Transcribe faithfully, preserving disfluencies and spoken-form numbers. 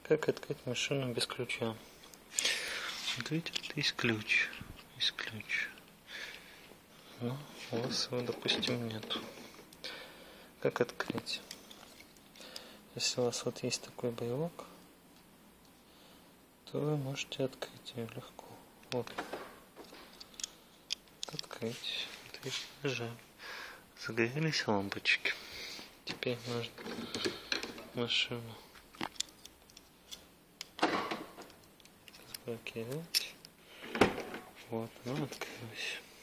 Как открыть машину без ключа? Вот видите, тут есть ключ. Есть ключ. Но у вас его, допустим, нету. Как открыть? Если у вас вот есть такой брелок, то вы можете открыть ее легко. Вот. Открыть. Открыть нажали. Загорелись лампочки. Теперь можно машину разблокировать. Вот, она открылась.